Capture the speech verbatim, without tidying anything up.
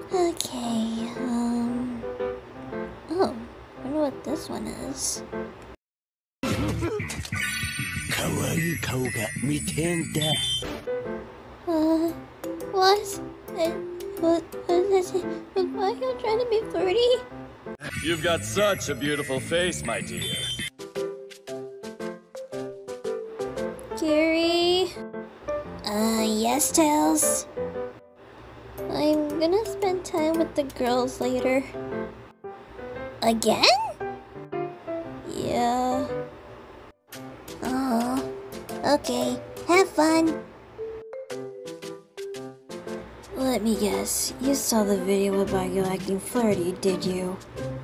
Okay, um... Oh, I wonder what this one is. Kawaii kao ga mitenda. Uh, what? I, what? What is it? Why are you trying to be flirty? You've got such a beautiful face, my dear. Kiri? Uh, yes, Tails? I'm gonna spend time with the girls later. Again? Yeah. Oh, okay. Have fun. Let me guess, you saw the video about you acting flirty, did you?